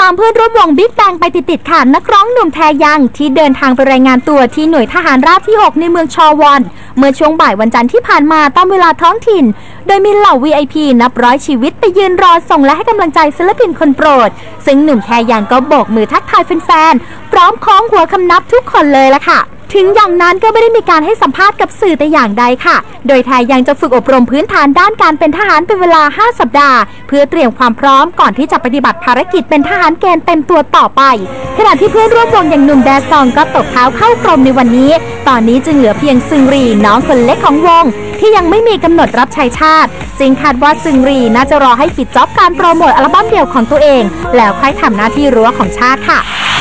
ามเพื่อนร่วมวงบิ๊กแบงไปติดๆค่ะนักร้องหนุ่มแทยังที่เดินทางไปรายงานตัวที่หน่วยทหารราบที่ 6 ในเมืองชอวอนเมื่อช่วงบ่ายวันจันทร์ที่ผ่านมาตามเวลาท้องถิ่นโดยมีเหล่า VIP นับร้อยชีวิตไปยืนรอส่งและให้กำลังใจศิลปินคนโปรดซึ่งหนุ่มแทยังก็โบกมือทักทายแฟนๆพร้อมคล้องหัวคำนับทุกคนเลยล่ะค่ะถึงอย่างนั้นก็ไม่ได้มีการให้สัมภาษณ์กับสื่อแต่อย่างใดค่ะโดยไทยยังจะฝึกอบรมพื้นฐานด้านการเป็นทหารเป็นเวลา5 สัปดาห์เพื่อเตรียมความพร้อมก่อนที่จะปฏิบัติภารกิจเป็นทหารเกณฑ์เต็มตัวต่อไปขณะที่เพื่อนร่วมวงอย่างหนุ่มแดซองก็ตบเท้าเข้ากรมในวันนี้ตอนนี้จึงเหลือเพียงซึงรีน้องคนเล็กของวงที่ยังไม่มีกำหนดรับใช้ชาติซึ่งคาดว่าซึงรีน่าจะรอให้ปิดจ็อบการโปรโมทอัลบั้มเดี่ยวของตัวเองแล้วค่อยทำหน้าที่รั้วของชาติค่ะ